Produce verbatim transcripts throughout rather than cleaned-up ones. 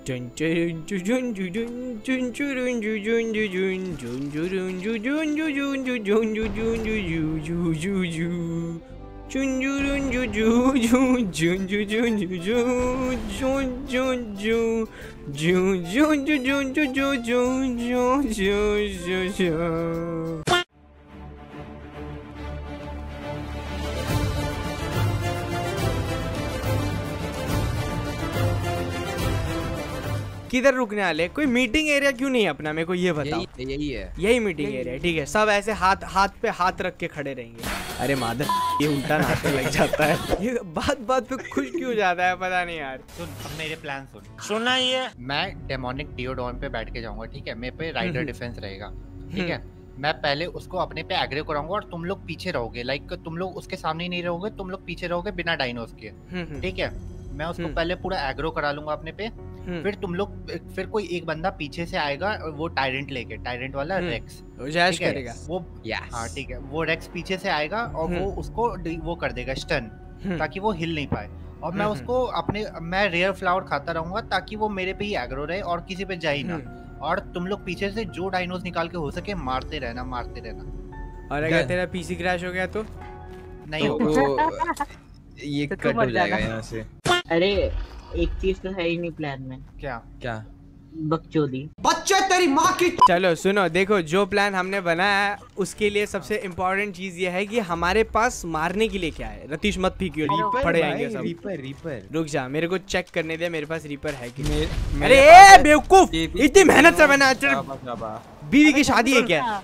किधर रुकने वाले? कोई मीटिंग एरिया क्यों नहीं है अपना? मेरे को ये बताओ। यही, यही है यही मीटिंग एरिया, ठीक है। सब ऐसे हाथ हाथ पे हाथ रख के खड़े रहेंगे। अरे मादर, ये उल्टा नाचने लग जाता है। ये बात बात पे खुश क्यों जाता है पता नहीं यार। सुन, अब मेरे प्लान सुन। सुना ये, मैं डेमोनिक डियोडॉन पे बैठ के जाऊंगा, ठीक है। मेरे पे राइडर डिफेंस रहेगा, ठीक है। मैं पहले उसको अपने पे एग्रे कराऊंगा और तुम लोग पीछे रहोगे। लाइक तुम लोग उसके सामने ही नहीं रहोगे, तुम लोग पीछे रहोगे बिना डायनोस के, ठीक है। मैं उसको पहले पूरा एग्रो करा लूंगा अपने पे, फिर तुम लोग फिर कोई एक बंदा पीछे से आएगा, वो टायरेंट लेके, टायरेंट वाला रेक्स जैश करेगा वो। हाँ ठीक है, वो रेक्स पीछे से आएगा और वो उसको वो कर देगा स्टन, ताकि वो हिल नहीं पाए। और मैं उसको अपने मैं रेयर फ्लावर खाता रहूंगा ताकि वो मेरे पे ही एग्रो रहे और किसी पे जाए ना। और तुम लोग पीछे से जो डायनोस निकाल के हो सके मारते रहना मारते रहना। और अगर तेरा पीसी क्रैश हो गया तो नहीं होगा, ये कट हो जाएगा यहाँ से। अरे एक चीज तो है ही नहीं प्लान में। क्या क्या? बकचोदी बच्चे तेरी माँ की। चलो सुनो, देखो जो प्लान हमने बनाया है उसके लिए सबसे इम्पोर्टेंट चीज ये है कि हमारे पास मारने के लिए क्या है। रतीश मत फीकियो, पड़े आएंगे सब। रीपर रीपर रुक जा, मेरे को चेक करने दे मेरे पास रीपर है कि नहीं। अरे बेवकूफ, इतनी मेहनत से बना, बीवी की शादी है क्या?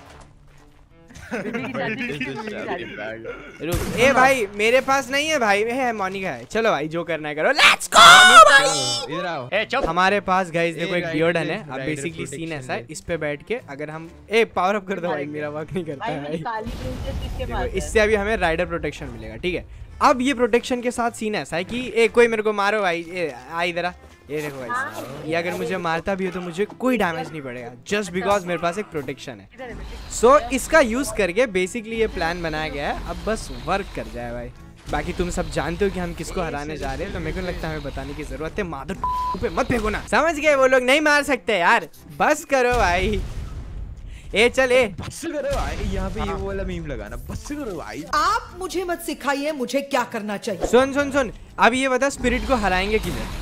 रुक, ए भाई मेरे पास नहीं है भाई, है मोनिका है। चलो भाई जो करना है करो, लेट्स गो भाई। इधर आओ। ए चुप। हमारे पास गाइस देखो एक बियर्डन है। अब बेसिकली सीन ऐसा है, इस पे बैठ के अगर हम ए पावर अप कर दो भाई, मेरा वर्क नहीं करता है भाई। देखो इससे अभी हमें राइडर प्रोटेक्शन मिलेगा, ठीक है। अब ये प्रोटेक्शन के साथ सीन ऐसा है कि ए कोई मेरे को मारो भाई, ए आ इधर आ। ये देखो भाई, ये अगर मुझे मारता भी हो तो मुझे कोई डैमेज नहीं पड़ेगा, जस्ट बिकॉज मेरे पास एक प्रोटेक्शन है। सो so, इसका यूज करके बेसिकली ये प्लान बनाया गया है। अब बस वर्क कर जाए भाई। बाकी तुम सब जानते हो कि हम किसको हराने जा रहे हैं, तो मेरे को लगता है हमें बताने की जरूरत है। मादर पे मत फेंको ना, समझ गए? वो लोग नहीं मार सकते यार, बस करो भाई। ए चल ए बस करो भाई, यहाँ पे ये वो वाला मीम लगाना, बस करो भाई। आप मुझे मत सिखाइए मुझे क्या करना चाहिए। सुन सुन सुन, अब ये बता स्पिरिट को हराएंगे किधर?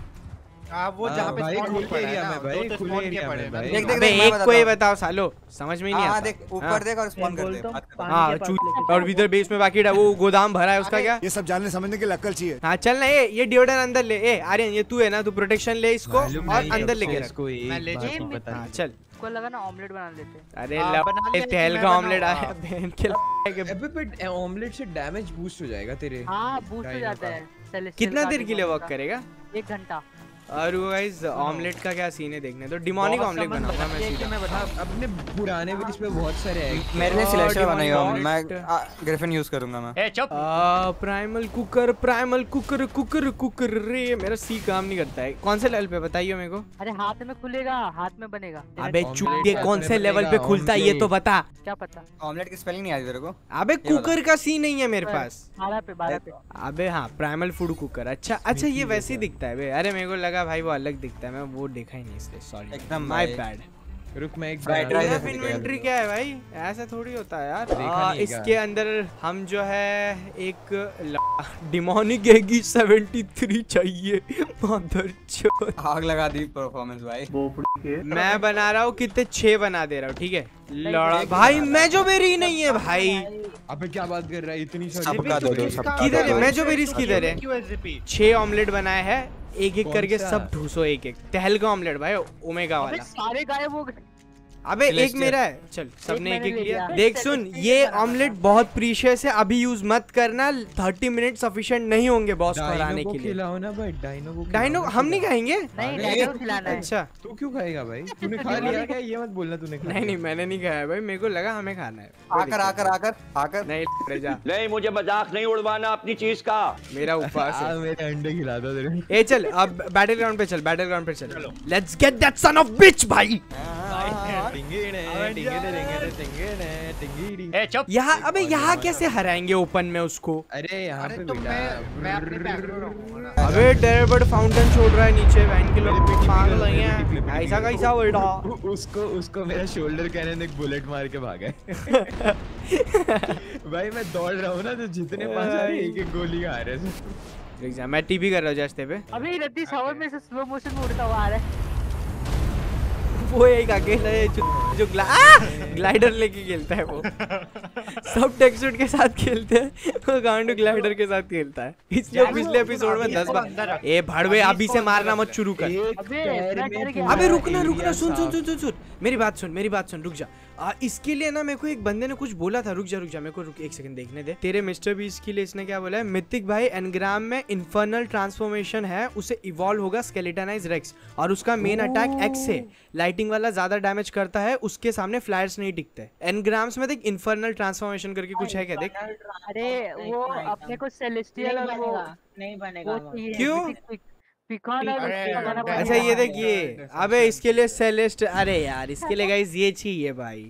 आ, वो जहाँ पे भाई स्पॉन खुले एरिया में भाई, तो खुले एरिया में भाई। देख देख अबे एक को ही बताओ सालो, समझ में ही नहीं आता। देख ऊपर देख और स्पॉन कर दे। हाँ चूत, और इधर बेस में बाकी वो गोदाम भरा है उसका क्या? ये सब जानने समझने के लिए अक्ल चाहिए। हाँ चल ना, ये ये डिओडन अंदर ले। ए आर्यन ये तू है ना, तू प्रोटेक्शन ले इसको और अंदर लेके रख। मैं ले हाँ चल, को लगा ना ऑमलेट बना लेते। अरे तेल का ऑमलेट आया बहन के। अबे बट ऑमलेट से डैमेज बूस्ट हो जाएगा तेरे। हाँ बूस्ट हो जाता है। कितना देर के लिए वर्क करेगा? एक घंटा। और गाइस ऑमलेट का क्या सीन है देखने तो। डिमोनिक ऑमलेट बनाऊंगा मैं सीधा। मैं बता, अपने पुराने भी इसमें बहुत सारे हैं। मेरे लिए सिलेक्शन बनाएगा, मैं ग्रिफिन यूज करूंगा मैं। ए चुप। Primal cooker, primal cooker, cooker cooker रे मेरा सी काम नहीं करता है। कौन से लेवल पे बताइए मेरे को? अरे हाथ में खुलेगा, हाथ में बनेगा। अबे चुप, ये कौन से लेवल पे खुलता है ये तो बता। क्या पता? ऑमलेट की स्पेलिंग नहीं आती तेरे को? अबे कुकर का सी नहीं है मेरे पास। बारह पे बारह पे। अबे हाँ प्राइमल फूड कुकर। अच्छा अच्छा, ये वैसे ही दिखता है बे। अरे मेरे को लगा भाई वो अलग दिखता है, मैं वो देखा ही नहीं इसलिए सॉरी, एकदम माय बैड। रुक मैं एक इन्वेंटरी क्या है भाई, ऐसा थोड़ी होता है यार। आ, इसके अंदर हम जो है एक डिमोनिक एगी सेवेंटी थ्री चाहिए। मदर आग लगा दी परफॉर्मेंस भाई। मैं बना रहा हूँ कितने छह बना दे रहा हूँ, ठीक है। लड़ा भाई मैं जो मेरी नहीं है भाई। अबे क्या बात कर रहा है, इतनी किधर है? मैं जो मेरी किधर है? छह ऑमलेट बनाए हैं, एक एक करके सब ढूसो एक एक। तहल का ऑमलेट भाई, ओमेगा वाला। सारे गायब हो गए। अबे एक मेरा है, चल सबने एक एक लिया। देख सुन, ये ऑमलेट बहुत प्रीशियस है, अभी यूज मत करना। थर्टी मिनट सफिशिएंट नहीं होंगे बॉस को हराने के लिए। खिलाओ ना भाई डाइनो को। डाइनो हम नहीं खाएंगे। नहीं डाइनो खिलाना है। अच्छा तू क्यों खाएगा भाई? तूने खा लिया क्या? ये मत बोलना तूने खा। नहीं नहीं मैंने नहीं खाया भाई, मेरे को लगा हमें खाना है। आकर आकर आकर आकर नहीं जा, नहीं मुझे मजाक नहीं उड़वाना अपनी चीज का। मेरा उपवास है। मेरे अंडे खिला दो तेरे। ए चल अब बैटल ग्राउंड पे चल, बैटल ग्राउंड पे चल। Let's get that son of bitch भाई। ए चुप। यहाँ अबे यहाँ कैसे हराएंगे ओपन में उसको? अरे यहाँ पे मैं मैं अपने बैक में रहूंगा ना। अबे टेरेबर्ड फाउंटेन छोड़ रहा है नीचे, वैन के लोग पागल भी नहीं ऐसा गया। कैसा बेटा? उ- उसको उसको मेरा शोल्डर कैनन एक बुलेट मार के भागा है। भाई मैं दौड़ रहा हूँ ना, तो जितने पास आ रहे एक एक गोली आ रहे हैं। देख जा, मैं टीपी कर रहा हूँ जस्ते पे। अभी रतीश हवा में से स्लो मोशन में उड़ता हुआ आ रहा है। वो एक अकेला है जो, जो ग्ला, ग्लाइडर लेके खेलता है वो। सब टेक्सचर के साथ खेलते हैं, वो गांडू ग्लाइडर के साथ खेलता है। इसलिए पिछले एपिसोड में दस बार ए भाड़वे अभी से मारना मत शुरू कर। अबे इतना डर गया। अबे रुकना रुकना, सुन सुन सुन सुन सुन मेरी बात सुन मेरी बात सुन रुक जा। आ, इसके लिए ना मेरे को एक बंदे ने कुछ बोला था, रुक जा रुक जा मेरे को रुक एक सेकंड देखने दे। तेरे मिस्टर बीस्ट के लिए इसने क्या बोला है? मिथिक भाई एनग्राम में इन्फर्नल ट्रांसफॉर्मेशन है, उसे इवॉल्व होगा स्केलेटनाइज रेक्स और उसका मेन अटैक एक्स है। लाइटिंग वाला ज्यादा डैमेज करता है, उसके सामने फ्लायर्स नहीं टिकते। एनग्राम्स में देख इन्फर्नल ट्रांसफॉर्मेशन करके कुछ है क्या? देख अरे वो अपने को सेलेस्टियल और वो नहीं बनेगा वो। क्यों? पिकॉन और उसके लगाना पड़ेगा। अच्छा ये देख ये, अबे इसके लिए सेलेस्ट, अरे यार इसके लिए गाइस ये चाहिए भाई।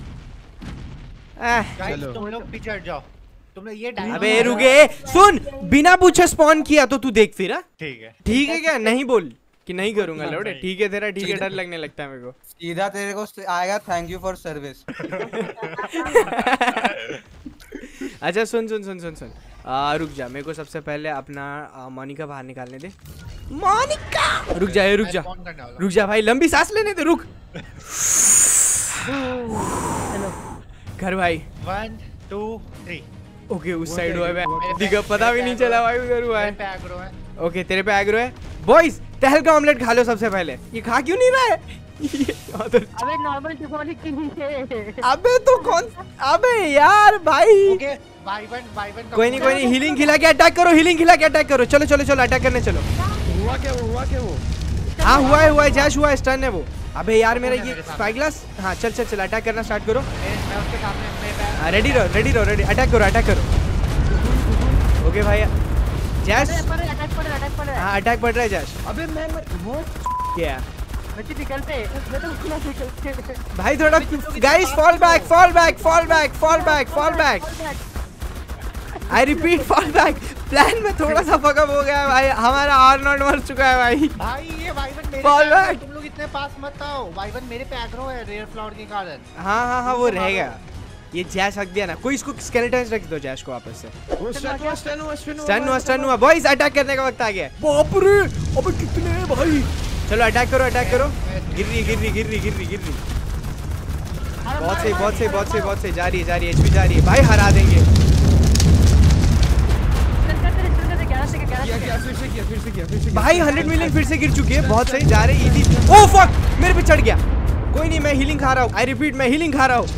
गाइस तुम लोग पीछे हट जाओ, तुम लोग ये डायलॉग। अबे रुके, सुन बिना पूछे स्पॉन किया तो तू देख फिर। ठीक है ठीक है क्या? नहीं बोल कि नहीं करूंगा लौड़े। ठीक है तेरा, ठीक है, डर लगने लगता है मेरे को। सीधा तेरे को आएगा थैंक यू फॉर सर्विस। अच्छा सुन सुन सुन सुन सुन आ, रुक जा, मेरे को सबसे पहले अपना मोनिका बाहर निकालने दे। मोनिका रुक जा, रुक जा रुक जा भाई, लंबी सांस लेने दे, रुक। कर भाई, वन टू थ्री। ओके उस साइड हुआ है, दिखा पता भी नहीं चला भाई उधर हुआ है। ओके तेरे पे एग्रो है। बॉयज टहल का ऑमलेट खा लो सबसे पहले। ये खा क्यों नहीं रहा है? अबे नॉर्मल डिफॉल्ट की नीचे। अबे तो कौन, अबे यार भाई। Okay bye one by one. कोई नहीं कोई नहीं, हीलिंग खिला के अटैक करो, हीलिंग खिला के अटैक करो। चलो चलो चलो अटैक करने चलो। हुआ क्या वो हुआ क्या वो? हाँ हुआ है हुआ है, जैश हुआ है, स्टन है वो। अबे यार मेरा ये स्पाई ग्लास। हाँ चल चल चल अटैक करना स्टार्ट करो। मैं उसके सामने हाँ रेडी रहो रेडी रहो रेडी, अटैक करो अटैक करो। ओके भाई जैश, अटैक पड़ रहा है अटैक पड़ रहा है। हाँ अटैक पड़ रहा है जैश। अबे मैं वो क्या बच्चे निकलते मैं तो खुला निकलते भाई थोड़ा guys, fall back fall back fall back fall back fall back. I repeat fall back. Plan में थोड़ा सा फकअप हो गया है भाई, हमारा आर नॉट मर चुका है भाई। भाई ये वाइवन मेरे Fall पे back. तुम लोग इतने पास मत आओ। वाइवन मेरे पे एग्रो है रेयर फ्लावर के कारण। हाँ हाँ हाँ वो रह गया। ये जैश हक दिया ना, कोई इसको स्केलेटन रख दो जैश को वापस से। वो स्टन हुआ स्टन हुआ स्टन हुआ स्टन हुआ स्टन हुआ। बॉयज अटैक करने का वक्त आ गया। बाप रे अबे कितने हैं भाई। चलो अटैक करो अटैक करो। गिर रही गिर रही गिर रही गिर रही गिर रही। बहुत सही बहुत सही बहुत सही बहुत सही, जा रही है जा रही है, एचपी जा रही है भाई, हरा देंगे। किया किया फिर से किया फिर से किया फिर से किया। भाई हंड्रेड मिलियन फिर से गिर चुकी है, बहुत सही जा रही इजी। ओह फक मेरे पे चढ़ गया। कोई नहीं मैं हीलिंग खा रहा हूँ, आई रिपीट मैं हीलिंग खा रहा हूँ।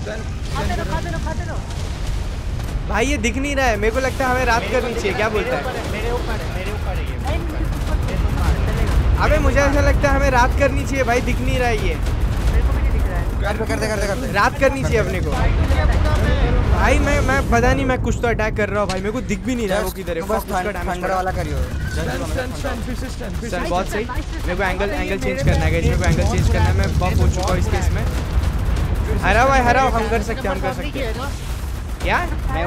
भाई ये दिख नहीं रहा है, मेरे को लगता है हमें रात करनी चाहिए, क्या बोलता है? मेरे ऊपर है मेरे ऊपर है ये। अबे मुझे ऐसा लगता है हमें रात करनी चाहिए भाई, दिख नहीं रहा है ये। कर दे कर दे कर दे कर दे। रात करनी चाहिए अपने को भाई। मैं मैं पता नहीं, मैं कुछ तो अटैक कर रहा हूँ भाई, मेरे को दिख भी नहीं रहा है वो किधर है। बस थंडर वाला करियो। स्टन स्टन फिर से स्टन फिर से। सर बहुत सही, मेरे को एंगल एंगल चेंज करना है, मेरे को एंगल चेंज करना है। मैं बफ हो चुका हूँ इस केस में। हरा भाई हरा, हम कर सकते हैं हम कर सकते हैं। क्या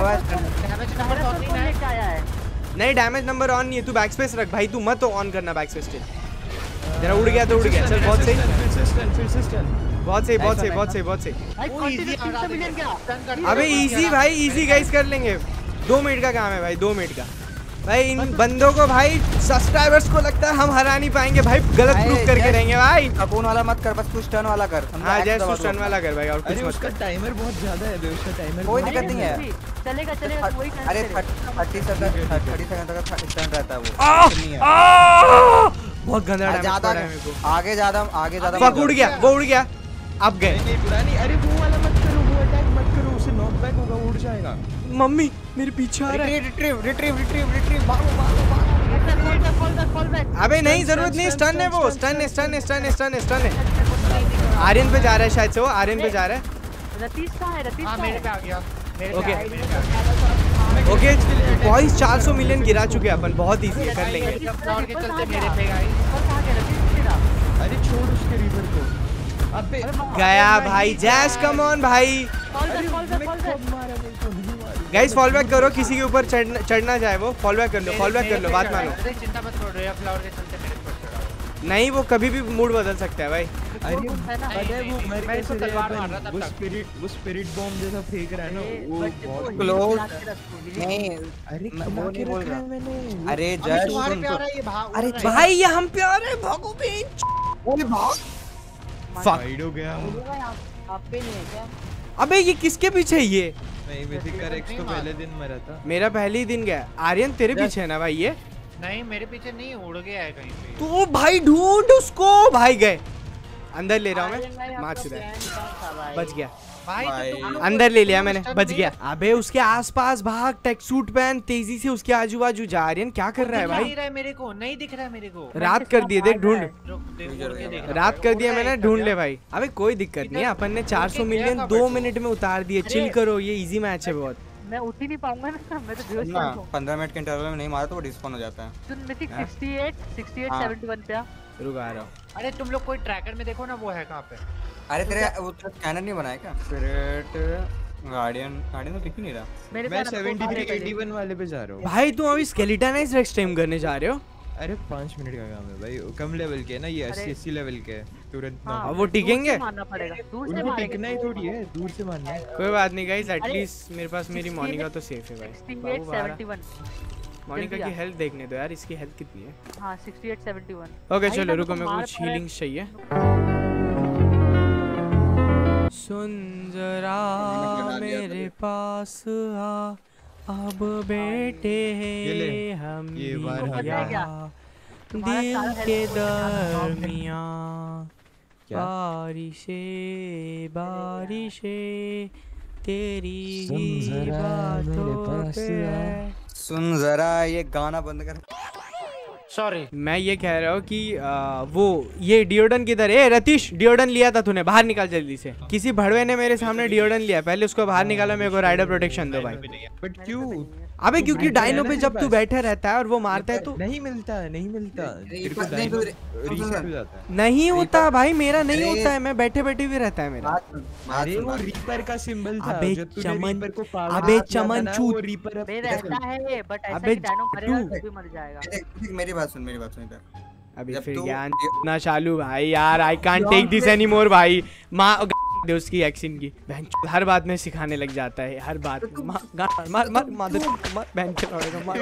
नहीं डैमेज नंबर ऑन नहीं है, तू बैक स्पेस रख भाई, तू मत ऑन करना बैक स्पेस। जरा उड़ गया तो उड़ गया। चल बहुत सही फिर से स्टन फिर से स्टन। बहुत सही बहुत सही बहुत सही बहुत सही। अबे इजी भाई इजी गाइस कर लेंगे। दो मिनट का काम है भाई, दो मिनट का। भाई इन बंदों को भाई सब्सक्राइबर्स को लगता है हम हरा नहीं पाएंगे भाई, गलत प्रूफ करके रहेंगे भाई। अपून वाला मत कर, बस तू स्टन वाला कर। हाँ जैस तू स्टन वाला कर भाई, और कुछ अरे मत उसका कर। टाइमर बहुत ज्यादा है बे, उसका टाइमर कोई दिक्कत नहीं है। चलेगा चलेगा वही करना अरे चलेगा। थर्टी सेकंड थर्टी सेकंड तक स्टन रहता है वो। आह! नहीं है। आह! बहुत गंदा डैमेज ज्यादा पड़ रहा है मेरे को। आगे ज्यादा आगे ज्यादा फक उड़ गया, वो उड़ गया। अब गए। नहीं पुरानी। अरे वो वाला मत करो, वो अटैक मत करो, उसे नॉक बैक होगा, उड़ जाएगा। मम्मी मेरे पीछे आ रहा है। रिट्रीव रिट्रीव रिट्रीव रिट्रीव भागो भागो भागो। अबे नहीं जरूरत नहीं, स्टन है वो, स्टन है स्टन है स्टन है स्टन है स्टन है। आर्यन पे जा रहा है शायद से, वो आर्यन पे जा रहा है। रतीश कहाँ है रतीश हाँ कहाँ मेरे है? पे आ गया मेरे ओके। पे आ गया, मेरे पे आ गया। ओके बॉयज चार सौ मिलियन गिरा चुके हैं अपन, बहुत इजी है, कर लेंगे। फ्लावर के चलते मेरे पे गाइस। ऊपर कहाँ गया रतीश तेरा? अरे छोड़ उसके रिवर को। अबे गया भाई जैश, कम ऑन भाई। Fall back fall back fall back. मारा मेरे को नहीं मारा। गाइस फॉल बैक करो, किसी के ऊपर चढ़ना चढ़ना चाहे वो फॉल बैक कर लो, फॉल बैक कर लो, बात मानो। अरे चिंता मत करो, रेयर फ्लावर के चलते मेरे पे चढ़ा। नहीं वो कभी भी मूड बदल सकता है भाई। अरे पता है वो मर मैं इसको कैसे तलवार रहा मार रहा है, तब वो तक। स्पिरिट वो स्पिरिट बॉम्ब जैसा फेंक रहा है ना वो बहुत क्लोज नहीं अरे मैं खिला वो के नहीं बोल रखा रहा। है मैंने अरे अभी जय तुम्हारे सुन पे आ तो रहा है ये भाग अरे भाई ये हम पे आ रहे हैं, भागो बे। अरे भाग फाइट हो गया। आप पे नहीं है क्या? अबे ये किसके पीछे है ये? नहीं मिथिक का रेक्स तो पहले दिन मरा था। मेरा पहले ही दिन गया। आर्यन तेरे पीछे है ना भाई ये? नहीं मेरे पीछे नहीं, उड़ गया है कहीं पे। तो भाई ढूंढ उसको। भाई गए अंदर ले रहा हूँ आर्यन भाई, मैं। आपका मार सीधा plan क्या था भाई? बच गया। भाई तो तुम लोग अंदर ले लिया तुम मैंने, stun बच नहीं- गया। अबे उसके आसपास भाग, टेक सूट पहन, तेजी से उसके आजू बाजू जा। आर्यन क्या कर रहा है दिख भाई? नहीं रहा है मेरे को, नहीं दिख रहा है मेरे को। रात कर दिए, देख ढूंढ। रुक, देख, उड़ के देख रहा रात है। कर उड़ दिया रहा है मैंने, एक ढूंढ तरफ। ले भाई। अबे कोई दिक्कत नहीं है, अपन ने चार सौ उड़ के मिलियन गया दो कहाँ मिनट में उतार दिए। अरे। चिल करो, ये इजी मैच है बहुत। मैं उठ ही नहीं पाऊंगा ना, मैं तो बेहोश ना पड़ जाऊं। पंद्रह मिनट के इंटरवल में नहीं मारा तो वो डिस्पॉन हो जाता है। सुन मिथिक हाँ? अड़सठ, अड़सठ, हाँ। इकहत्तर पे आ। रुक आ रहा हूँ। अरे तुम लोग कोई ट्रैकर में देखो ना, वो है कहाँ पे? अरे तेरे वो स्कैनर नहीं बनाया क्या? स्पिरिट गार्डियन गार्डियन तो दिख ही नहीं रहा। मेरे मैं साथ आपको सेवेंटी थ्री मारे एटी वन वाले पे जा रहा हूँ। भाई तुम अभी स्केलेटनाइज रेक्सट्रीम करने जा रहे हो? अरे पाँच मिनट का काम है भाई, कम लेवल के है ना ये, अस्सी अस्सी लेवल के है, तुरंत ना हाँ, अब वो दूर टिकेंगे? से मारना पड़ेगा, दूर से उनको मारेंगे। टिकना ही थोड़ी है, दूर से मारना है। कोई बात नहीं गाइस, अरे, एटलीस्ट मेरे पास मेरी मोनिका तो सेफ है भाई। बाबू बारह। अड़सठ, मोनिका जल्दी की आ। हेल्थ देखने दो यार, इसकी हेल्थ कितनी है? हाँ अड़सठ, इकहत्तर। ओके भाई, चलो मैं रुको, तो मेरे को मार कुछ पा रहा है। हीलिंग्स चाहिए। सुन जरा मेरे पास आ, अब बेटे ये ले, हम ये बार भी हार गया। यहाँ तुम्हारा दिल सारा के हेल्थ को दरमियाँ क्या? बारिशें बारिशें तेरी सुन ही जरा मेरे बातों पास पे आ। है। सुन जरा ये गाना बंद कर। सॉरी। मैं ये कह रहा हूँ कि आ, वो ये डिओडन किधर है? रतीश डिओडन लिया था तूने, बाहर निकाल जल्दी से। किसी भड़वे ने मेरे सामने डिओडन लिया, पहले उसको बाहर निकाला। मेरे को राइडर प्रोटेक्शन दो भाई। बट क्यों? अबे क्योंकि बैठा है डायनो ना पे तेरे जब तू पास। बैठा रहता है और वो मारता है तो नहीं मिलता, नहीं मिलता तेरे को, नहीं, डायनो तो- रीसेट हो जाता है। नहीं होता भाई, मेरा नहीं अरे- होता है, मैं बैठे बैठे भी रहता है मेरा। बात सुन, बात अरे सुन, वो बात सुन। रीपर का सिंबल था, अबे जब तूने चमन- रीपर को पागल अबे किया था चमन ना, चूत। वो रीपर अब बे रहता है, बट ऐसा अबे कि डायनो मरेगा तू- तो भी मर जाएगा। देख, देख, मेरी बात सुन, मेरी बात सुन इधर। अभी जब फिर तू- ज्ञान ना चालू भाई यार, I can't take this any more भाई। माँ दे उसकी एक्शन की बहन, हर बात में सिखाने लग जाता है, हर बात में। मार मार मार मार मादर मार बहन के लौड़ेगा, मार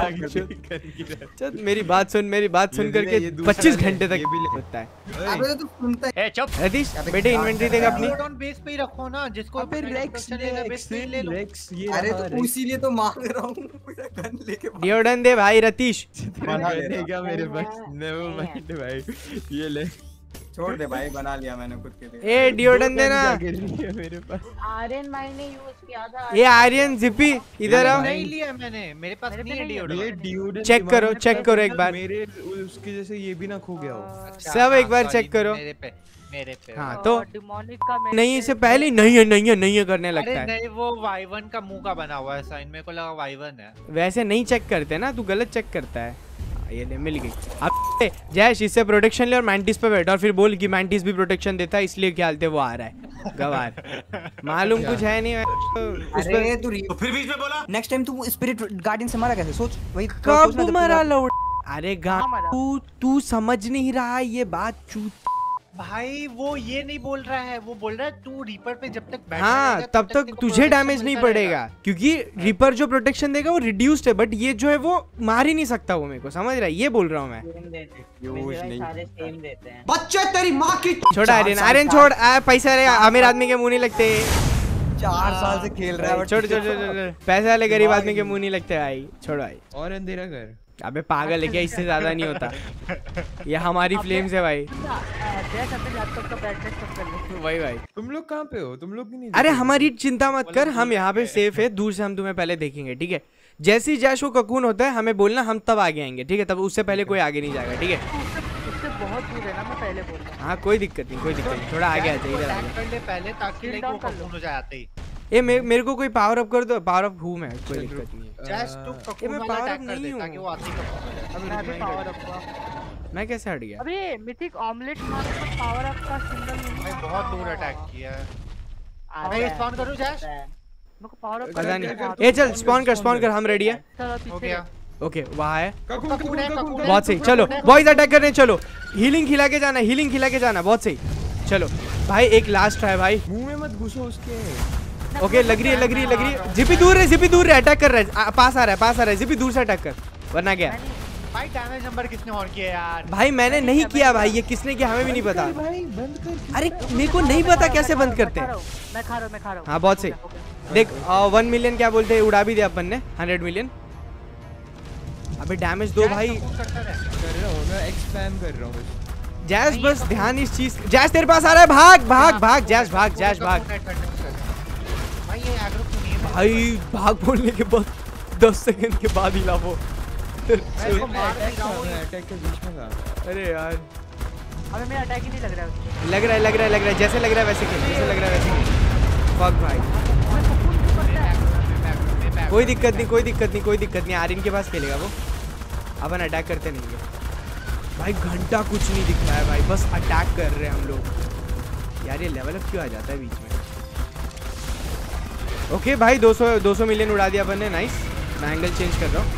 चल मेरी बात सुन, मेरी बात सुन ये भी ले, ये करके दूसरा पच्चीस ले, घंटे तक ये भी ले। होता है। अबे तो तू सुनता है। ए चुप। रतीश अबे बेटे क्या इन्वेंटरी कर देगा रहा है? अपनी। ऑन बेस पे ही रखो ना, जिसको अबे रेक्स चलेगा ले, बेस पे ही ले लो। रेक्स ये अरे रहा, तो इसीलिए तो मांग रहा हूँ पूरा गन लेके भाग। डिओडन दे भाई रतीश। बना ले रहने रहा। का मेरे पास, नेवर माइंड भाई, ये ले। छोड़ दे भाई, बना लिया मैंने खुद के लिए। ए डिओडन देना। गिर रही है मेरे पास। आर्यन भाई ने यूज किया था। ये आर्यन जिपी इधर आओ। नहीं लिया मैंने, मेरे पास मेरे नहीं पे है नहीं है। डिओडोरेंट। ये डिओडोरेंट चेक करो, दिमाग में चेक करो एक ना, बार। मेरे उसके जैसे ये भी ना खो गया हो। अच्छा, सब एक हाँ, बार sorry, चेक करो। मेरे पे मेरे पे हाँ तो डिमोनिक का मैंने- नहीं, इससे पहले नहीं है नहीं है नहीं है करने लगता अरे है। नहीं, वो वाई वन का मुंह का बना हुआ है साइन, मेरे को लगा वाई वन है। वैसे नहीं चेक करते ना, तू गलत चेक करता है। हाँ, ये ले मिल गई। अब जैश इससे प्रोटेक्शन ले और मैंटिस पे बैठ और फिर बोल कि मैंटिस भी प्रोटेक्शन देता है, इसलिए क्या हालते वो आ रहा है गवार। मालूम कुछ है नहीं उस पे। अरे तू तो फिर बीच में बोला। नेक्स्ट टाइम तू स्पिरिट गार्डियन से मारा कैसे? सोच वही कब मरा लौड़। अरे गा कहाँ मरा? तू तू समझ नहीं रहा है ये बात चूत। भाई वो ये नहीं बोल रहा है, वो बोल रहा है तू रीपर पे जब तक बैठा हाँ रहेगा, तब तक तेरे को तुझे protection डैमेज नहीं मिलता पड़ेगा, क्योंकि रीपर जो प्रोटेक्शन देगा वो रिड्यूस्ड है, बट ये जो है वो मार ही नहीं सकता वो। मेरे को समझ रहा है, ये बोल रहा हूँ मैं। यूज नहीं। सारे सेम देते हैं। बच्चे तेरी माँ की छोड़ आर्यन, आर्यन छोड़। आ, पैसा रे अमीर आदमी के मुंह नहीं लगते। चार साल से खेल रहा है but- छोड़ छोड़ छोड़ छोड़। पैसे वाले गरीब आदमी के मुंह नहीं लगते भाई, छोड़ भाई। और अंधेरा कर। अबे पागल है क्या, इससे ज्यादा नहीं होता। ये हमारी फ्लेम्स है भाई। जैसे अपने लैपटॉप का ब्राइटनेस कम कर ले। वही भाई। तुम लोग कहाँ पे हो? तुम लोग भी नहीं अरे दिखे। हमारी चिंता मत कर, हम यहाँ पे सेफ है। दूर से हम तुम्हें पहले देखेंगे, ठीक है? जैसे ही जैश वो ककून होता है हमें बोलना, हम तब आगे आएंगे, ठीक है? तब उससे पहले कोई आगे नहीं जाएगा, ठीक है? उससे बहुत दूर है ना, मैं पहले बोल रहा हूँ। हाँ कोई दिक्कत नहीं, कोई दिक्कत नहीं। थोड़ा आगे आ जाइए, इधर आ attack कर ले पहले, ताकि Shield लाइक down वो कर लो। कपून हो जाए आते ही। ए मे, मेरे को कोई पावर अप कर दो। पावर अप हूँ मैं, कोई दिक्कत नहीं है। जैस तू ये कपून मैं वाला power up अटैक कर नहीं दे हूँ। ताकि वो आते ही कपून हो जाए। मैं भी पावर अप हुआ। मैं कैसे हट गया? अबे मिथिक ऑमलेट मार तो पावर अप का सिंबल नहीं भाई है। बहुत दूर अटैक किया है। आ मैं रहा है। स्पॉन करूं जैस? मेरे को पावर अप पता नहीं। ए चल स्पॉन कर, स्पॉन कर, हम रेडी है। चलो हो पीछे गया। ओके वहाँ है। ककून, ककून ककून, है, ककून, ककून है। बहुत सही, चलो बॉयज अटैक करने चलो। हीलिंग खिला के जाना, हीलिंग खिला के जाना, बहुत सही। चलो भाई एक लास्ट ट्राई भाई। मुंह में मत घुसो उसके। ओके लग रही है लग रही है लग रही है। जिपी दूर है जिपी दूर है अटैक कर रहा है पास आ रहा है पास आ रहा है जिपी दूर से अटैक कर वरना क्या। भाई डैमेज नंबर किसने और किया यार? भाई मैंने नहीं किया भाई ये किसने किया हमें भी नहीं पता। भाई बंद कर। अरे मेरे को नहीं पता कैसे बंद करते हैं। मैं खा रहा हूं मैं खा रहा हूं। हाँ बहुत सही देख वन मिलियन क्या बोलते हैं उड़ा भी दिया अपन ने हंड्रेड मिलियन। अबे डैमेज दो भाई। कर रहा हूं मैं एक्सपैम कर रहा हूं। जैस बस ध्यान इस चीज जैस तेरे पास आ रहा है भाग भाग भाग जैस भाग जैस भाग। भाई ये एग्रो क्यों नहीं है? भाई भाग बोलने के बाद दस सेकंड के बाद हिला वो। अटैक के बीच में था। अरे यार अबे मेरा अटैक ही नहीं लग रहा है। लग रहा है लग रहा है लग रहा है जैसे लग रहा है वैसे खेल जैसे लग रहा है वैसे खेल। फक भाई कोई दिक्कत नहीं कोई दिक्कत नहीं कोई दिक्कत नहीं आर्यन के पास खेलेगा वो अपन अटैक करते नहीं है भाई। घंटा कुछ नहीं दिख रहा है भाई बस अटैक कर रहे हैं हम लोग। यार ये लेवल अप क्यों आ जाता है बीच में। ओके भाई दो सौ दो सौ मिलियन उड़ा दिया अपन ने नाइस। मैं एंगल चेंज कर रहा हूँ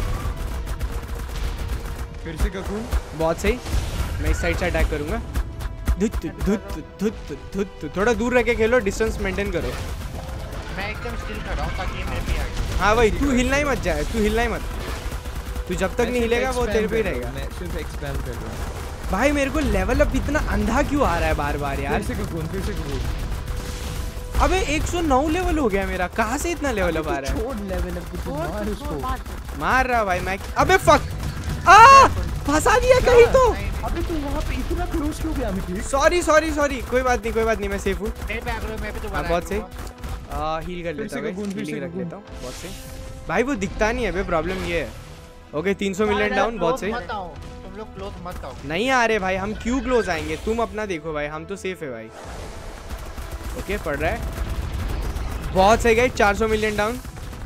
फिर से ककून। बहुत सही मैं इस साइड से अटैक करूंगा। धुत धुत धुत धुत थोड़ा दूर रह के खेलो डिस्टेंस मेंटेन करो। मैं एकदम स्टिल कर रहा हूं ताकि ये मेरे पे आ जाए। हाँ भाई तू हिलना ही मत जाए तू हिलना ही मत। तू जब तक नहीं हिलेगा वो तेरे पे ही रहेगा। मैं सिर्फ एक्सपैम कर रहा हूं। भाई मेरे को लेवल अप इतना अंधा क्यों आ रहा है बार बार यार। फिर से ककून फिर से ककून। अबे एक सौ नौ लेवल हो गया मेरा कहाँ से इतना लेवल अप आ रहा है। छोड़ लेवल अप को मार उसको। मार रहा भाई मैं। अबे फक आ फंसा दिया कहीं तो। अबे तू वहां पे इतना क्लोज क्यों गया मिठी? सॉरी सॉरी सॉरी कोई बात नहीं कोई बात नहीं मैं सेफ हूँ। मेरे पे एग्रो मैं पे दोबारा। बहुत सही हील कर लेता हूँ हीलिंग रख लेता हूँ बहुत सही। भाई वो दिखता नहीं है बे प्रॉब्लम ये है। ओके तीन सौ मिलियन डाउन बहुत सही। मत आओ तुम लोग क्लोज मत आओ। नहीं आ रहे भाई हम क्यों क्लोज आएंगे तुम अपना देखो भाई हम तो सेफ है भाई। ओके पड़ रहा है बहुत सही गई चार सौ मिलियन डाउन।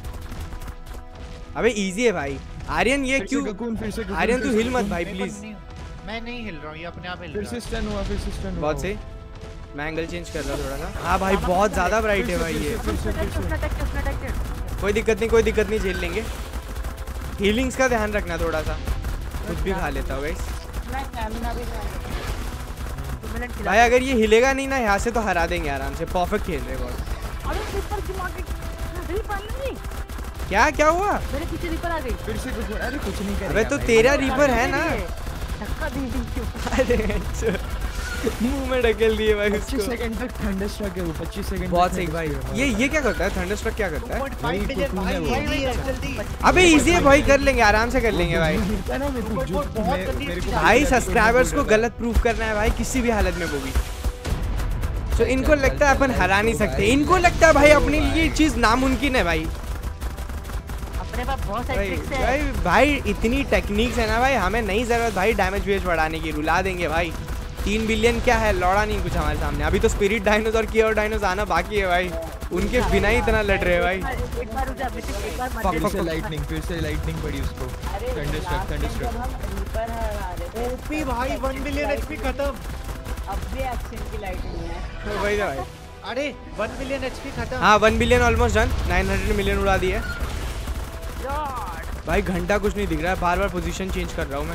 अबे इजी है भाई आर्यन ये क्यों आर्यन तू हिल मत भाई प्लीज। मैं नहीं हिल रहा हूँ ये अपने आप हिल फिर रहा से स्टन हुआ फिर से स्टन हुआ। बहुत सही मैं एंगल चेंज कर रहा हूँ थोड़ा सा। हाँ भाई बहुत ज्यादा ब्राइट है भाई ये। कोई दिक्कत नहीं कोई दिक्कत नहीं झेल लेंगे। हीलिंग्स का ध्यान रखना थोड़ा सा कुछ भी खा लेता हूँ गाइस। भाई अगर ये हिलेगा नहीं ना यहाँ से तो हरा देंगे आराम से। परफेक्ट खेल रहे बहुत। क्या क्या हुआ मेरे पीछे रिपर आ गई। फिर से कुछ अरे कुछ नहीं करेगा। अबे तो तेरा रिपर है ना। धक्का दे दी क्यों? अरे मुंह में ढकेल दिए भाई उसको। पच्चीस सेकंड तक थंडरस्ट्रक है वो पच्चीस सेकंड। बहुत सही भाई ये ये क्या करता है थंडरस्ट्रक क्या करता है। भाई जल्दी। अबे इजी है भाई कर लेंगे आराम से कर लेंगे भाई। भाई सब्सक्राइबर्स को गलत प्रूफ करना है भाई किसी भी हालत में वो भी। तो इनको लगता है अपन हरा नहीं सकते। इनको लगता है भाई अपने लिए ये चीज नामुमकिन है भाई। अपने पास बहुत सारी भाई ट्रिक्स है। भाई भाई इतनी टेक्निक्स है ना भाई हमें नहीं जरूरत भाई डैमेज वेज बढ़ाने की। रुला देंगे भाई तीन बिलियन क्या है लौड़ा नहीं कुछ हमारे सामने। अभी तो स्पिरिट डायनोस और कियर डायनोस आना बाकी है भाई। उनके बिना ही इतना लड़ रहे हैं भाई। एक बार रुक जा बेटे एक बार मत। फिर से लाइटनिंग फिर से लाइटनिंग पड़ी उसको। Thunderstruck thunderstruck. ओपी भाई वन बिलियन एचपी खत्म। अब भी एक्शन की लाइटिंग है। तो भाई भाई अरे वन बिलियन एचपी खत्म। हाँ one billion almost done. Nine hundred million उड़ा दिए भाई। घंटा कुछ नहीं दिख रहा है बार बार पोजीशन चेंज कर रहा हूँ मैं।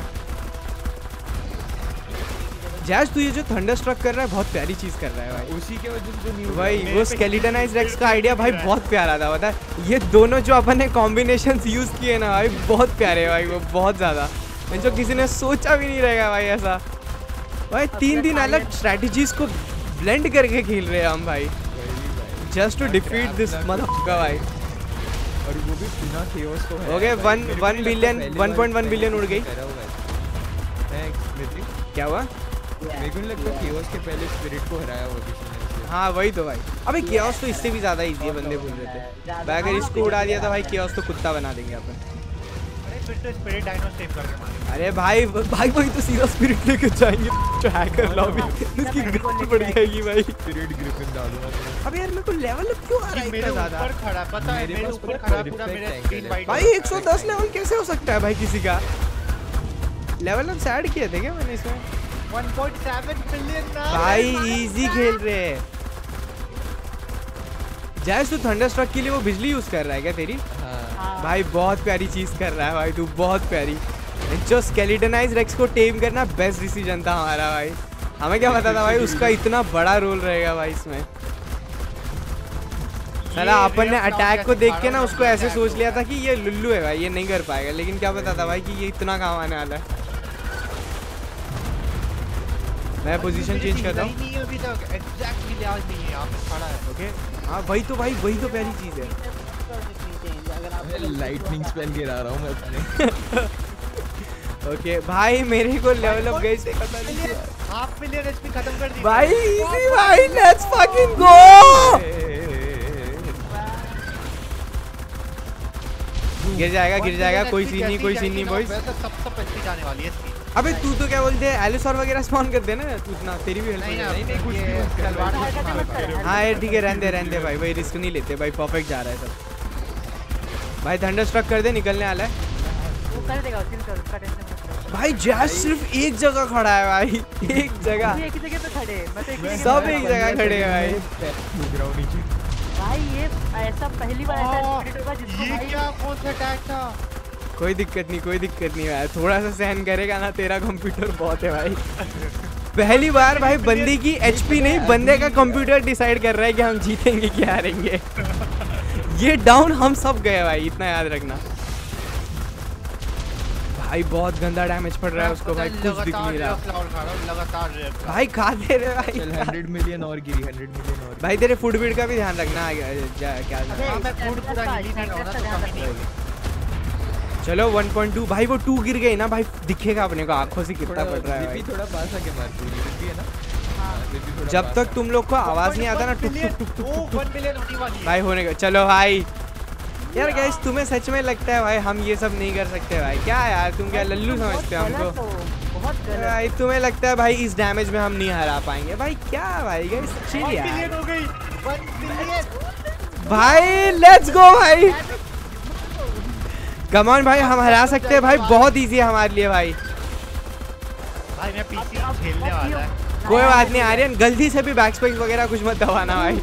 जैस तू ये जो थंडरस्ट्रक कर रहा है बहुत प्यारी चीज कर रहा है भाई। उसी के वजह से न्यू भाई वो स्केलेटनाइज रेक्स का आइडिया भाई बहुत प्यारा था पता है। ये दोनों जो अपन ने कॉम्बिनेशंस यूज किए ना भाई बहुत प्यारे है भाई वो बहुत ज्यादा। जो किसी ने सोचा भी नहीं रहेगा भाई ऐसा। भाई तीन तीन अलग स्ट्रेटजीज को ब्लेंड करके खेल रहे हैं हम भाई just to defeat this motherfucker भाई। और वो भी बिना केओस को। Okay one one billion one point one billion उड़ गई। क्या हुआ मेरे को नहीं लगता केओस के पहले स्पिरिट को हराया हुआ किसी ने। हाँ वही तो भाई। अबे केओस तो इससे भी ज्यादा इजी है बंदे बोल रहे थे भाई। अगर इसको उड़ा दिया तो भाई केओस तो कुत्ता बना देंगे अपन। अरे फिर तो स्पिरिट डायनो सेव करके मारेंगे। अरे भाई भाई वही तो सीधा स्पिरिट लेके जाएंगे जो हैकर लॉबी उसकी गन पड़ जाएगी भाई। स्पिरिट ग्रिफिन डालूंगा। अबे यार मेरे को लेवल अप क्यों आ रहा है मेरे इतना ज्यादा। ऊपर खड़ा पता है मेरे ऊपर खड़ा पूरा मेरा स्क्रीन वाइट। भाई एक सौ दस लेवल कैसे हो सकता है भाई किसी का। लेवल अप ऐड किए थे क्या मैंने इसमें। वन पॉइंट सेवन बिलियन ना भाई इजी खेल रहे हैं। जैस तू थंडरस्ट्रक के लिए वो बिजली यूज कर रहा है क्या तेरी। हाँ। भाई बहुत प्यारी चीज कर रहा है भाई तू बहुत प्यारी। जो स्केलेटनाइज रेक्स को टेम करना बेस्ट डिसीजन था हमारा भाई। हमें क्या पता था भाई उसका इतना बड़ा रोल रहेगा भाई इसमें। साला अपन ने अटैक को देख के ना उसको ऐसे सोच लिया था कि ये लुल्लू है भाई, ये नहीं कर पाएगा, लेकिन क्या पता था भाई कि ये इतना काम आने वाला है। मैं पोजीशन चेंज करता हूँ। नहीं अभी तक एग्जैक्टली लिहाज नहीं है, यहाँ पे खड़ा है। ओके हाँ वही तो भाई, वही तो पहली चीज है। लाइटनिंग स्पेल गिरा रहा हूँ मैं अपने। ओके भाई मेरे को लेवल अप गई से पता नहीं हाफ मिलियन एचपी खत्म कर दी भाई। इजी भाई, लेट्स फकिंग गो। गिर जाएगा गिर जाएगा, कोई सीन नहीं कोई सीन नहीं बॉयज। सबसे पहले जाने वाली है इसकी। अबे तू तो क्या बोलते हैं एलिसॉर वगैरह स्पॉन कर देना तू, इतना तेरी भी हेल्प हो नहीं जाएगी। नहीं कुछ तलवार। हाँ यार ठीक है रहने दे रहने दे भाई, भाई रिस्क नहीं लेते भाई, परफेक्ट जा रहा है सब। भाई थंडर स्ट्रक कर दे, निकलने वाला है वो कर देगा, चिल कर, उसका टेंशन मत लो भाई। जैस सिर्फ एक जगह खड़ा है भाई, एक जगह, एक ही जगह पे खड़े हैं, मैं तो एक ही जगह सब पे एक खड़ा जगह खड़े हैं भाई। हूँ। भाई ये ऐसा पहली बार ऐसा स्पिरिट होगा जिसको ये भाई क्या कौन सा अटैक था? कोई दिक्कत नहीं कोई दिक्कत नहीं भाई, थोड़ा सा सहन करेगा ना, तेरा कंप्यूटर बहुत है भाई। पहली बार भाई बंदे की एचपी नहीं, बंदे का कंप्यूटर डिसाइड कर रहा है कि हम जीतेंगे क्या हारेंगे। ये डाउन हम सब गए भाई, इतना याद रखना भाई। बहुत गंदा डैमेज पड़ रहा है उसको भाई, कुछ दिख नहीं रहा लगातार भाई। खा दे रहे भाई। हंड्रेड मिलियन और गिरी, हंड्रेड मिलियन और भाई। तेरे फूड बीड का भी ध्यान रखना क्या क्या। फूड पूरा हिल ही नहीं रहा तो कमी नहीं होगी। चलो वन पॉइंट टू भाई, वो टू गिर गई ना भाई, दिखेगा अपने को आंखों से कितना पड़ रहा है भाई। थोड़ा पास आके मार पूरी है ना। जब तक तुम लोग को आवाज नहीं आता ना टुक टुक टुक टुक ओ वन मिलियन होने वाली है भाई होने का। चलो भाई यार गाइस तुम्हें सच में लगता है भाई हम ये सब नहीं कर सकते भाई? क्या यार तुम क्या लल्लू समझते हो हमको? बहुत गलत भाई तुम्हें लगता है भाई इस डैमेज में हम नहीं हरा पाएंगे भाई? क्या भाई गाइस चिल यार। मिलियन हो गई, वन मिलियन भाई लेट्स गो भाई, कम ऑन भाई, हम हरा सकते हैं भाई, बहुत इजी है हमारे लिए भाई। भाई मैं पीसी खेलने वाला है। कोई बात नहीं आर्यन, गलती से भी बैक स्पेस वगैरह कुछ मत दबाना भाई।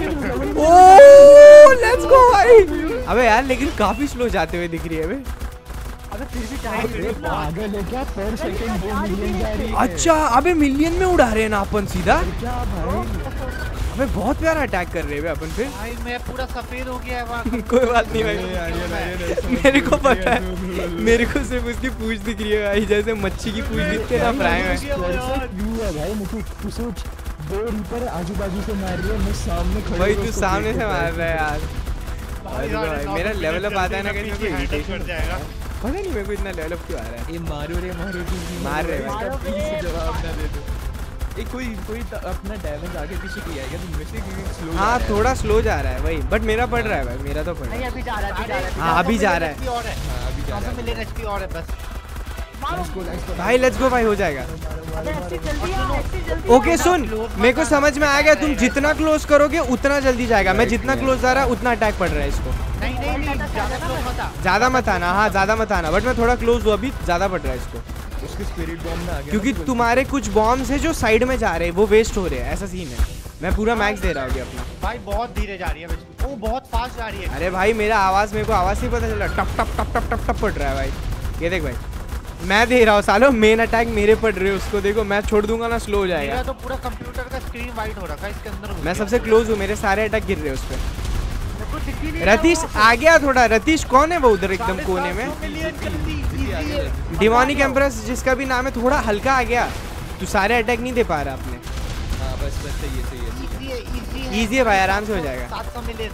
ओह लेट्स गो भाई। अबे यार लेकिन काफी स्लो जाते हुए दिख रही है बे। अबे फिर भी टाइम पागल है क्या? पर सेकंड दो मिलियन जा रही है। अच्छा अबे मिलियन में उड़ा रहे हैं ना अपन सीधा। क्या भाई? अबे बहुत प्यारा अटैक कर रहे हैं अपन फिर। भाई मैं पूरा सफेद हो गया है वहाँ। कोई बात नहीं भाई, मेरे को पता है, मेरे को सिर्फ उसकी पूंछ दिख रही है भाई, जैसे मच्छी की पूंछ दिखती है ना फ्राई में। यू है भाई, मुझे तू सोच दो रीपर आजू बाजू से मार रहे हैं, मैं सामने खड़ा भाई तू सामने से मार रहा है यार। भाई मेरा लेवल अप आता है ना कहीं कोई इरिटेशन जाएगा। पता नहीं मेरे को इतना लेवल अप क्यों आ रहा है। ये मारो रे मारो तू मार रहे भाई, जवाब ना दे दो। ये कोई कोई अपना डैमेज आगे पीछे किया है तुम में से कि स्लो? हाँ थोड़ा स्लो जा रहा है भाई, बट मेरा पड़ रहा है भाई, मेरा तो पड़ रहा नहीं है। अभी जा रहा है, अभी जा रहा है। हाँ अभी जा रहा है और है हाँ अभी जा रहा है मिलियन एचपी और है बस। भाई। लेट्स गो भाई, हो जाएगा। अबे ऐसे जल्दी आ, ऐसे जल्दी ओके सुन, मेरे को समझ में आ गया, तुम जितना क्लोज करोगे उतना जल्दी जाएगा। मैं जितना क्लोज जा रहा हूँ उतना अटैक पड़ रहा है इसको। नहीं नहीं नहीं ज्यादा क्लोज मत आ। ज्यादा मत आना, हाँ ज्यादा मत आना, बट मैं थोड़ा क्लोज हूँ अभी, ज्यादा पड़ रहा है इसको। उसके स्पिरिट बॉम्ब में आ गया क्योंकि तुम्हारे कुछ बॉम्ब्स है जो साइड में जा रहे हैं, वो वेस्ट हो रहे हैं, ऐसा सीन है। मैं पूरा मैक्स दे रहा हूँ अभी अपना। भाई बहुत धीरे जा रही है वैसे। वो बहुत फास्ट जा रही है। अरे भाई मेरा आवाज, मेरे को आवाज नहीं पता चल रहा, टप टप टप टप टप टप पड़ रहा है भाई। ये देख भाई मैं दे रहा हूँ सालो, मेन अटैक मेरे पड़ रहे हैं, उसको देखो मैं छोड़ दूंगा ना स्लो हो जाएगा। मेरा तो पूरा कंप्यूटर का स्क्रीन वाइट हो रखा है इसके अंदर। मैं सबसे क्लोज हूँ, मेरे सारे अटैक गिर रहे हैं उस पर। रतीश आ गया थोड़ा। रतीश कौन है वो उधर एकदम कोने में? डिमोनिक एम्प्रेस जिसका भी नाम है, थोड़ा हल्का आ गया। तू सारे अटैक नहीं दे पा रहा अपने। हां बस बस सही है सही है इजी है इजी है भाई, आराम से हो जाएगा। सात सौ मिलियन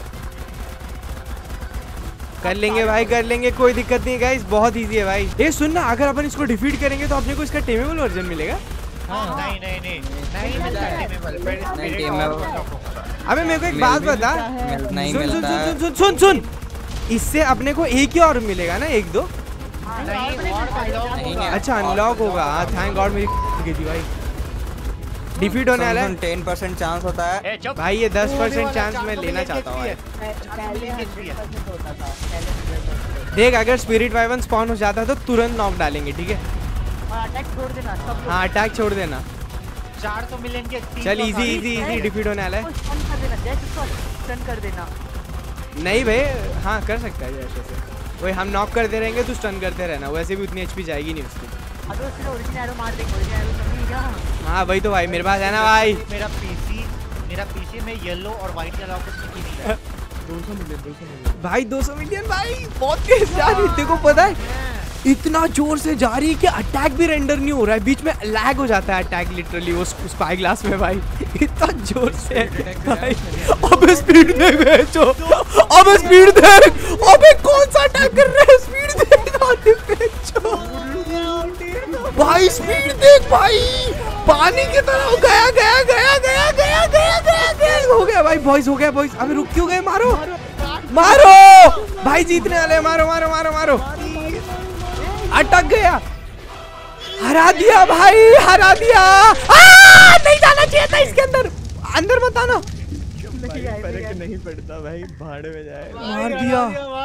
कर लेंगे भाई कर लेंगे, कोई दिक्कत नहीं गाइस, बहुत इजी है भाई। ये सुन ना, अगर अपन इसको डिफीट करेंगे तो अपने को इसका टेमेबल वर्जन मिलेगा। नहीं नहीं नहीं नहीं मिलता है टेमेबल। अबे मेरे को एक बात बता, नहीं सुन सुन मिलता है। सुन सुन सुन सुन इससे अपने को एक ही और मिलेगा ना, एक दो। नहीं और नहीं है। अच्छा अनलॉक होगा। हाँ थैंक गॉड मेरी गई थी भाई। डिफीट होने वाला है टेन परसेंट चांस होता है भाई, ये दस परसेंट चांस मैं लेना चाहता हूँ। देख अगर स्पिरिट वाइवन स्पॉन हो जाता है तो तुरंत नॉक डालेंगे, ठीक है? अटैक छोड़ देना सब। हाँ अटैक छोड़ देना। चार सौ मिलियन के चल इजी इजी इजी डिफीट होने वाला है। स्टन कर देना, जैसे उसको स्टन कर देना। नहीं भाई हाँ कर सकता है ऐसे से, वही हम नॉक करते रहेंगे तो स्टन करते रहना, वैसे भी उतनी एचपी जाएगी नहीं उसकी। अबे उसने ओरिजिनल एरो मार देंगे, ओरिजिनल एरो नहीं क्या? हाँ वही तो भाई मेरे पास है ना भाई। मेरा पीसी मेरा पीसी में येलो और व्हाइट के अलावा कुछ दिख ही नहीं रहा। दो सौ मिलियन दो सौ मिलियन भाई दो सौ मिलियन भाई बहुत तेज जा रही है। देखो पता है इतना जोर से जा रही है कि अटैक भी रेंडर नहीं हो रहा है, बीच में लैग हो जाता है अटैक लिटरली वो स्पाई ग्लास में भाई इतना जोर से भाई। अबे स्पीड देख बेचो, अबे स्पीड देख, अबे कौन सा अटैक कर रहा है, स्पीड देख बेचो भाई, स्पीड देख भाई, पानी की तरह गया गया गया गया गया गया गया गया हो गया भाई। बॉयज हो गया बॉयज, अबे रुक क्यों गए, मारो मारो भाई, जीतने वाले, मारो मारो मारो मारो, अटक गया, हरा दिया भाई, हरा दिया। आ, नहीं जाना चाहिए था इसके अंदर, अंदर मत आना। फर्क नहीं पड़ता भाई, भाड़ में जाए। मार दिया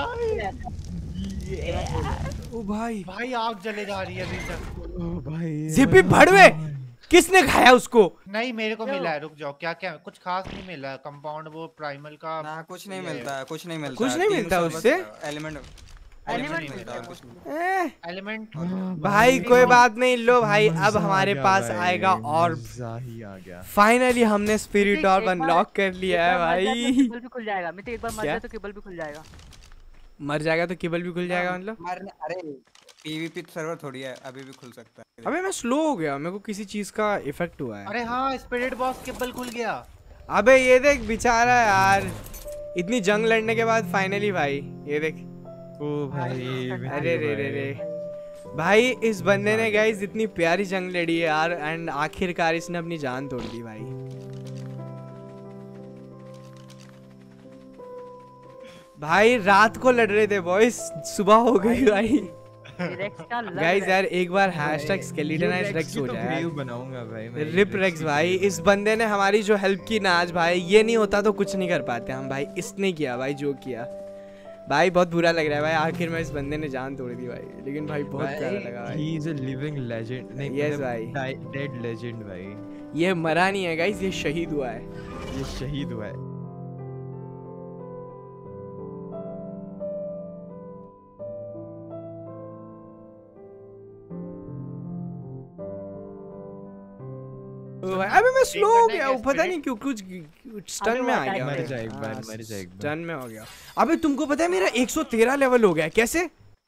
ओ भाई, भाई आग जले जा रही है अभी तक। ओ भाई जिपी भड़वे, किसने खाया उसको? नहीं मेरे को मिला है, रुक जाओ, क्या क्या कुछ खास नहीं मिला है। कंपाउंड वो प्राइमल का ना कुछ नहीं मिलता है, कुछ नहीं मिलता, कुछ नहीं मिलता उससे, एलिमेंट एलिमेंट मिलता है कुछ नहीं। ए, एलिमेंट भाई कोई बात नहीं, लो भाई अब हमारे पास आएगा और ही आ गया। फाइनली हमने स्पिरिट ऑर्ब अनलॉक कर लिया है भाई। केबल भी खुल जाएगा, मैं तो एक बार मर क्या? जाए तो केबल भी खुल जाएगा। मर जाएगा तो केबल भी खुल जाएगा मतलब? मारने, अरे पीवीपी सर्वर थोड़ी है, अभी भी खुल सकता है। अबे मैं स्लो हो गया, मेरे को किसी चीज का इफेक्ट हुआ है। अरे हाँ स्पिरिट बॉक्स केबल खुल गया। अबे ये देख बेचारा यार, इतनी जंग लड़ने के बाद फाइनली भाई ये देख। ओ भाई अरे रे रे रे भाई, इस बंदे ने गाइस इतनी प्यारी जंग लड़ी है यार, एंड आखिरकार इसने अपनी जान तोड़ दी भाई। भाई रात को लड़ रहे थे बॉयज, सुबह हो गई भाई। गाइस यार एक बार हैशटैग स्केलेटनाइज्ड रेक्स हो जाए यार, बनाऊंगा भाई मैं रिप रेक्स भाई। इस बंदे ने हमारी जो हेल्प की ना आज भाई, ये नहीं होता तो कुछ नहीं कर पाते हम भाई, इसने किया भाई जो किया भाई, बहुत बुरा लग रहा है भाई, आखिर में इस बंदे ने जान तोड़ दी भाई, लेकिन भाई बहुत प्यारा लगा भाई। He is a living legend, नहीं यस भाई, डेड लेजेंड भाई। ये मरा नहीं है गाइस, ये शहीद हुआ है, ये शहीद हुआ है। अबे मैं स्लो हो गया, पता नहीं क्यों, कुछ स्टन में आ गया, मर जाए एक बार, मर जाए एक बार, स्टन में हो गया। अबे तुमको पता है मेरा एक सौ तेरह लेवल हो गया, कैसे?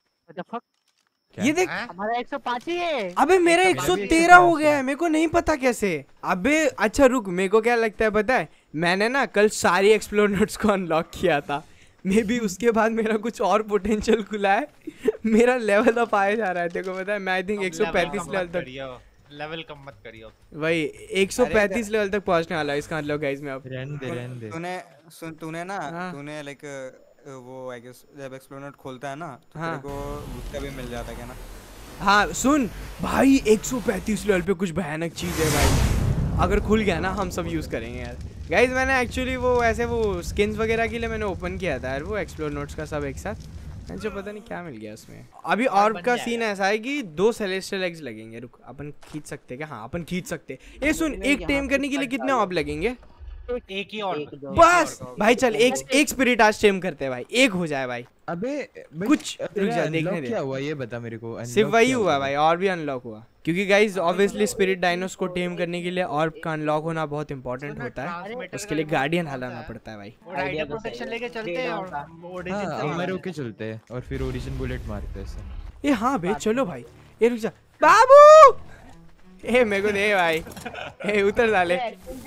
ये देख हमारा एक सौ पाँच ही है। अबे मेरा एक सौ तेरह हो गया है, मेरे को नहीं पता कैसे। अबे अच्छा रुक, मेरे को क्या लगता है पता है, मैंने ना कल सारी एक्सप्लोर नोट्स को अनलॉक किया था, मे बी उसके बाद मेरा कुछ और पोटेंशियल खुला है, मेरा लेवल अप आया जा रहा है। देखो पता है मैं आई थिंक एक सौ पैंतीस लेवल तक, लेवल कम मत करियो वही एक सौ पैंतीस लेवल तक पहुंचने वाला है इसका मतलब गाइस। मैं अब रहने दे रहने दे। तूने सुन, तूने ना हाँ। तूने लाइक वो आई गेस जब एक्सप्लोर खोलता है ना तो हाँ। तेरे को उसका भी मिल जाता है क्या ना। हाँ सुन भाई, एक सौ पैंतीस लेवल पे कुछ भयानक चीज है भाई, अगर खुल गया ना हम सब यूज करेंगे यार। गाइस मैंने एक्चुअली वो ऐसे वो स्किन्स वगैरह के लिए मैंने ओपन किया था यार, वो एक्सप्लोर नोट्स का सब एक साथ, जो पता नहीं क्या मिल गया उसमें। अभी ऑर्ब का सीन ऐसा है कि दो सेलेस्टियल एग्स लगेंगे, रुक अपन खींच सकते क्या? हाँ अपन खींच सकते। ये सुन, एक टेम करने के लिए कितने ऑर्ब लगेंगे? एक ही और बस भाई चल एक एक स्पिरिट आज टेम करते हैं भाई, एक हो जाए भाई। अबे कुछ रुक जा, देखने दे क्या हुआ ये बता मेरे को। सिर्फ वही हुआ भाई, और भी अनलॉक हुआ, क्योंकि गाइज ऑब्वियसली स्पिरिट डायनोस को टेम करने के लिए ऑर्ब का अनलॉक होना बहुत इंपॉर्टेंट होता है, उसके लिए गार्डियन हलाना पड़ता है भाई। राइडर प्रोटेक्शन लेके चलते हैं और ओरिजिन हाँ, से मैं रोके चलते हैं और फिर ओरिजिन बुलेट मारते हैं सर। ये हाँ बे चलो भाई, ये रुक जा बाबू, ए मेरे को दे भाई, ए उतर डाले,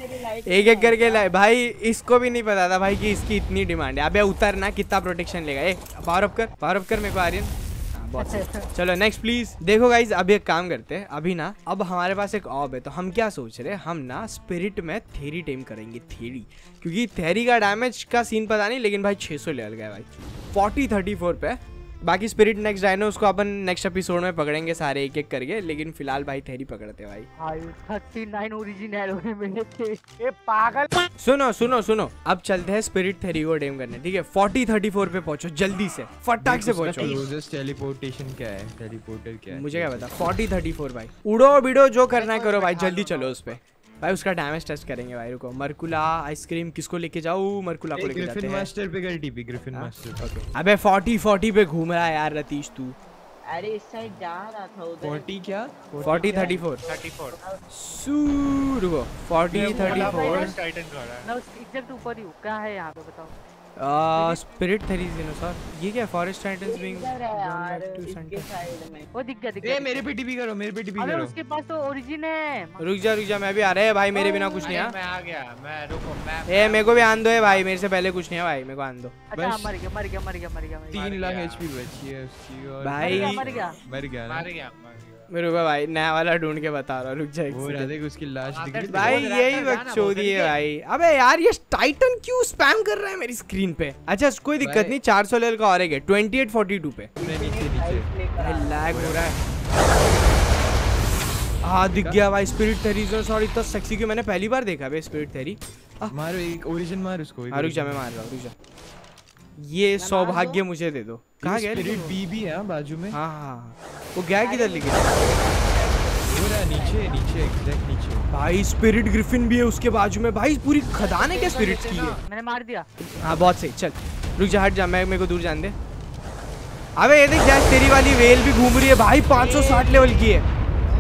एक एक करके लाए भाई। इसको भी नहीं पता था भाई कि इसकी इतनी डिमांड है। अबे उतर ना, कितना प्रोटेक्शन लेगा। ए पावर अप कर, पावर अप कर मेरे को आर्यन। हाँ बहुत सही, चलो नेक्स्ट प्लीज। देखो गाइज अभी एक काम करते हैं, अभी ना अब हमारे पास एक ऑब है, तो हम क्या सोच रहे हैं, हम ना स्पिरिट में थेरी टेम करेंगे, थेरी, क्योंकि थेरी का डैमेज का सीन पता नहीं, लेकिन भाई छह सौ लेवल गया भाई, फोर्टी थर्टी फोर पे। बाकी स्पिरिट नेक्स्ट डायनो उसको अपन नेक्स्ट एपिसोड में पकड़ेंगे सारे एक एक करके, लेकिन फिलहाल भाई थेरी पकड़ते भाई। भाई उनतालीस ओरिजिनल होने मिले थे, ये पागल। सुनो सुनो सुनो, अब चलते हैं स्पिरिट थेरी को टेम करने, ठीक है? फोर्टी थर्टी फोर पे पहुंचो, जल्दी से फटाक से पहुंचो। क्लोजेस्ट टेलीपोर्टेशन क्या है, टेलीपोर्टर क्या है मुझे क्या पता। फोर्टी थर्टी फोर भाई, उड़ो बिड़ो जो करना है करो भाई, जल्दी चलो उस पे भाई। उसका डैमेज टेस्ट करेंगे भाई, रुको। मरकुला आइसक्रीम किसको लेके जाऊँ? मरकुला को लेके जाते हैं। ग्रिफिन मास्टर पे कर टीपी, ग्रिफिन मास्टर। ओके। अबे फोर्टी फोर्टी पे घूम रहा है यार रतीश तू, अरे इस साइड जा रहा था उधर। फोर्टी क्या forty thirty four thirty four सू रुको फोर्टी थर्टी फोर टाइटन का है ना उसके एग्जैक्ट ऊपर ही हूँ। क्या है यहाँ पे बताओ? स्पिरिट थेरीज़ सर ये क्या फॉरेस्ट टाइटन्स बीइंग यार इसके साइड में वो दिख गया दिख गया। ए मेरे पे टीपी करो, मेरे पे टीपी अबे करो। उसके पास तो ओरिजिन है। रुक जा रुक जा मैं भी आ रहा है भाई, मेरे बिना कुछ नहीं है। मैं आ गया मैं रुको मैं ए मेरे को भी आन दो है भाई, मेरे से पहले कुछ नहीं है भाई, मेरे को आन दो। अच्छा मर गया मर गया मर गया मर गया। तीन लाख एचपी बची है उसकी और भाई मर गया मर गया मार गया मेरे को भाई नया वाला ढूंढ के बता रहा, रुक जा एक वो सेकंड। देख उसकी लाश दिख रही भाई यही बकचोदी है भाई। अबे यार ये टाइटन क्यों स्पैम कर रहा है मेरी स्क्रीन पे? अच्छा कोई दिक्कत नहीं, चार सौ लेवल का और है ट्वेंटी एट फोर्टी टू पे नीचे नीचे लैग हो रहा है। हाँ दिख गया भाई स्पिरिट थेरीज़ और इतना सेक्सी कि मैंने पहली बार देखा भाई स्पिरिट थेरी। मारो एक ओरिजिन मार उसको। हाँ रुक जा मैं मार रहा हूँ, रुक जा। ये सौभाग्य मुझे दे दो। कहाँ गया? स्पिरिट बी भी है बाजू में। हाँ हाँ वो गया किधर लेके? पूरा नीचे नीचे एग्जैक्ट नीचे। भाई स्पिरिट ग्रिफिन भी है उसके बाजू में। भाई पूरी खदान है क्या स्पिरिट्स की है? मैंने मार दिया। हाँ बहुत सही, चल रुक जा हट जा, मैं मेरे को दूर जान दे। अबे ये देख जैस तेरी वाली वेल भी घूम रही है भाई, पाँच सौ साठ लेवल की है।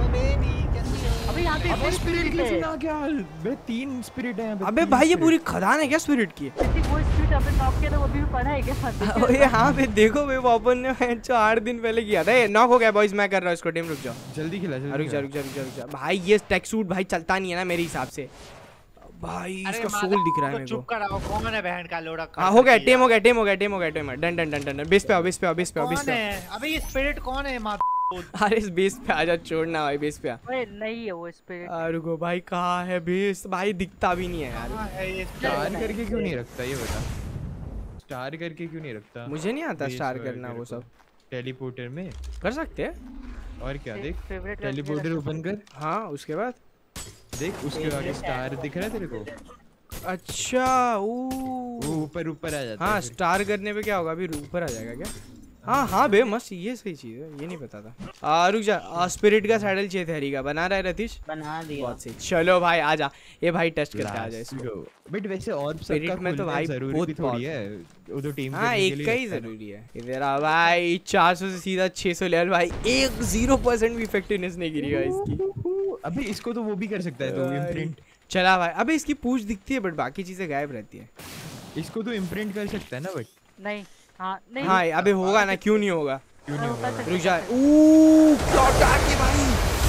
अबे यहाँ पे अबे स्पिरिट ग्रिफिन आ गया। बे तीन स्पिरिट है। अबे भाई ये पूरी खदान है क्या स्पिरिट की? वो स्पीड अपने नॉक किया था वो भी पढ़ा है क्या? ओए हाँ बे देखो वे ओपन ने जो आठ दिन पहले किया था। ये नॉक हो गया बॉयज, मैं कर रहा हूँ इसको। टीम रुक जाओ जल्दी खिला जल्दी। रुक जा रुक जा रुक जा रुक जा भाई। ये टेक सूट भाई चलता नहीं है ना मेरे हिसाब से भाई। इसका सोल दिख रहा है मेरे को। चुप कराओ कौन है बहन का लोड़ा? हाँ हो गया टेम हो गया टेम हो गया टेम हो गया time done done done done. Base पे आओ बेस पे आओ बेस पे आओ बेस कौन पे आओ। है? अबे ये स्पिरिट कौन है? माँ अरे इस बेस पे आजा, छोड़ना भाई बेस पे आ। ओए नहीं है वो स्पिरिट। रुको भाई कहाँ है बेस? भाई दिखता भी नहीं है यार। स्टार करके क्यों नहीं रखता ये बता? स्टार करके क्यों नहीं रखता? मुझे नहीं आता स्टार करना वो सब। टेलीपोर्टर में कर सकते हैं और क्या देख फेवरेट टेलीपोर्टर ओपन कर। हाँ उसके बाद देख उसके आगे स्टार दिख रहा है तेरे को? अच्छा वो ऊपर ऊपर आ जाता है। हाँ स्टार करने पे क्या होगा? अभी ऊपर आ जाएगा क्या? हाँ हाँ बे मस्त, ये सही चीज है, ये नहीं पता था। आ, रुक जा स्पिरिट का सैडल चाहिए थेरी का। बना रहा है रतीश? बना दिया। बहुत सही, चलो भाई आजा। ये भाई टेस्ट करके आ जाए इसको। बट वैसे और स्पिरिट में तो भाई बहुत थोड़ी है वो तो टीम। हाँ एक का ही जरूरी है। इधर आ भाई, चार सौ से सीधा छह सौ लेवल भाई। एक जीरो परसेंट भी इफेक्टिवनेस नहीं गिरी है इसकी। अबे इसको तो वो भी कर सकता है तो इम्प्रिंट। चला भाई। अबे इसकी पूंछ दिखती है बट बाकी चीजें गायब रहती है। इसको तो इम्प्रिंट कर सकता है ना? बट नहीं हाँ नहीं हाँ अबे होगा ना, क्यों नहीं होगा? क्यों नहीं होगा? रुक जा। ओह क्या अटैक है भाई।